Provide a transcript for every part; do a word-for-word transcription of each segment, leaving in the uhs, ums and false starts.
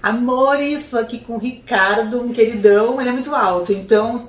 Amores, estou aqui com o Ricardo, um queridão, ele é muito alto, então...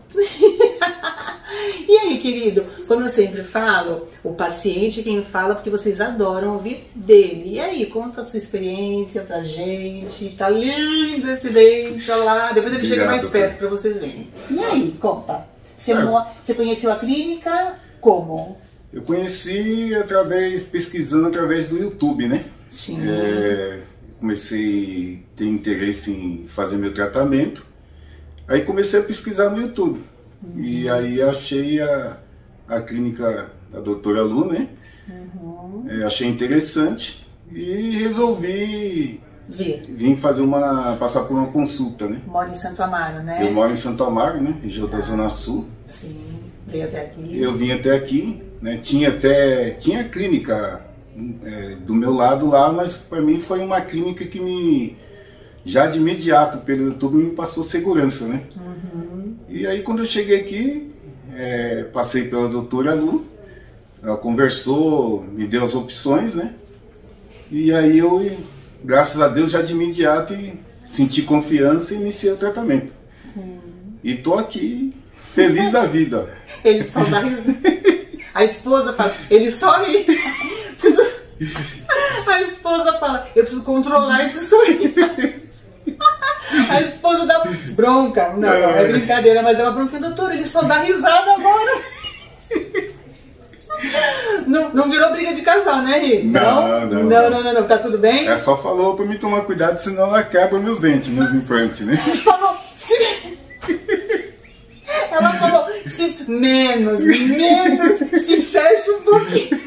E aí, querido, como eu sempre falo, o paciente é quem fala porque vocês adoram ouvir dele. E aí, conta a sua experiência pra gente, tá lindo esse dente, olha lá, depois ele Obrigado, chega mais perto pra vocês verem. E aí, conta, você, é. você conheceu a clínica como? Eu conheci através, pesquisando através do YouTube, né? Sim. É, comecei a ter interesse em fazer meu tratamento, aí comecei a pesquisar no YouTube. Uhum. E aí achei a, a clínica da doutora Lu, né? Uhum. É, achei interessante e resolvi Vir. Vim fazer uma, passar por uma consulta, né? Moro em Santo Amaro, né? Eu moro em Santo Amaro, né? Região tá. da Zona Sul. Sim, veio até aqui. Eu vim até aqui, né? Tinha até, tinha clínica é, do meu lado lá, mas para mim foi uma clínica que me, já de imediato pelo YouTube me passou segurança, né? Uhum. E aí quando eu cheguei aqui, é, passei pela doutora Lu, ela conversou, me deu as opções, né? E aí eu, graças a Deus, já de imediato senti confiança e iniciei o tratamento. Sim. E tô aqui, feliz da vida. Ele só dá risada. A esposa fala, ele só ri. A esposa fala, eu preciso controlar esse sorriso. A esposa dá bronca. Não, não, é brincadeira, mas dá uma bronca. Doutor, ele só dá risada agora. Não, não virou briga de casal, né, Rick? Não, não, não, não, não, não, não. Tá tudo bem? Ela só falou pra mim tomar cuidado, senão ela quebra meus dentes, meus implantes, né? Falou, se... Ela falou, se menos, menos, se fecha um pouquinho.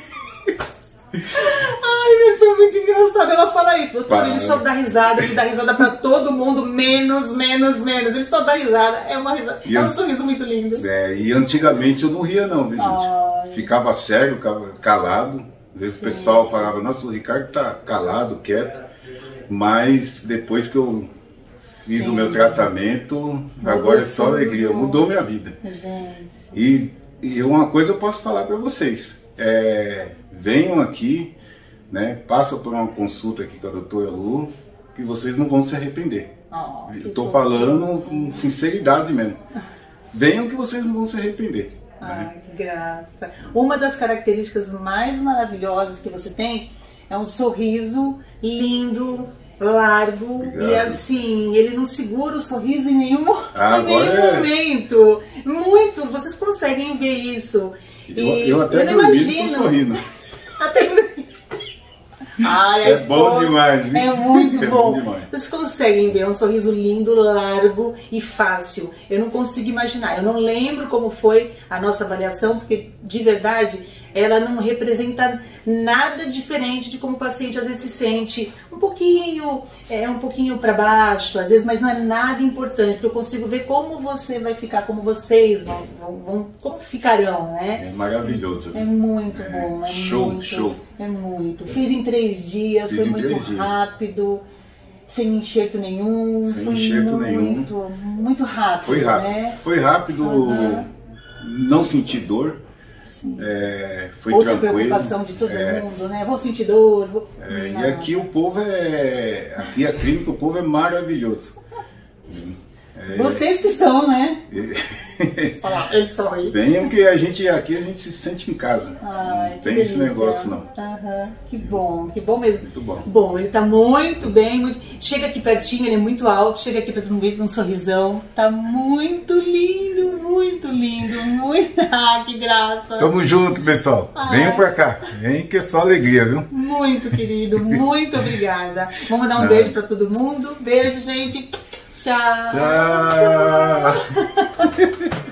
Ai, foi muito engraçado ela falar isso. Doutor, Para. ele só dá risada, ele dá risada pra todo mundo, menos, menos, menos. Ele só dá risada, é uma risada, e é um sorriso muito lindo. É, e antigamente eu não ria não, viu, gente? Ai. Ficava sério, ficava calado. Às vezes Sim. o pessoal falava, nossa, o Ricardo tá calado, quieto. Mas depois que eu fiz Sim. o meu tratamento, Mudou agora é só alegria, mudou minha vida. Gente. E, e uma coisa eu posso falar pra vocês. É, venham aqui, né, passam por uma consulta aqui com a doutora Lu, que vocês não vão se arrepender. Oh, eu tô falando com sinceridade mesmo. Venham que vocês não vão se arrepender. Ai, né? que graça. Uma das características mais maravilhosas que você tem é um sorriso lindo, largo. Obrigado. E assim, ele não segura o sorriso em nenhum, ah, em nenhum é... momento. Muito, vocês conseguem ver isso. Eu, e eu até eu não imagino. Sorrindo. Até dormindo. Ai, é bom demais, hein? É muito é bom. bom demais. Vocês conseguem ver um sorriso lindo, largo e fácil. Eu não consigo imaginar. Eu não lembro como foi a nossa avaliação, porque de verdade ela não representa nada diferente de como o paciente às vezes se sente um pouquinho, é, um pouquinho para baixo, às vezes, mas não é nada importante, porque eu consigo ver como você vai ficar, como vocês vão, vão, vão como ficarão, né? É maravilhoso. É muito é, bom, é show, muito, show. É muito. Fiz em três dias, Fiz foi muito dias. rápido, sem enxerto nenhum, sem foi enxerto muito, nenhum. muito rápido. Foi rápido, né? Foi rápido, uhum. Não senti dor. É, foi Outra tranquilo. preocupação de todo é, mundo, né? Vou sentir dor. Vou... É, e aqui o povo é. Aqui a clínica, o povo é maravilhoso. É, vocês que são, né? Olha, ele sorri. Venham que a gente aqui a gente se sente em casa. Ai, não tem esse negócio não. Uhum, que bom, que bom mesmo. Muito bom. Bom, ele tá muito bem, muito... chega aqui pertinho, ele é muito alto, chega aqui pra todo mundo com um sorrisão. Tá muito lindo, muito lindo, muito. Ah, que graça. Tamo junto, pessoal. Ai. Venham pra cá. Vem que é só alegria, viu? Muito querido, muito obrigada. Vamos dar um ah. beijo pra todo mundo. Beijo, gente. Tchau. Tchau. Tchau.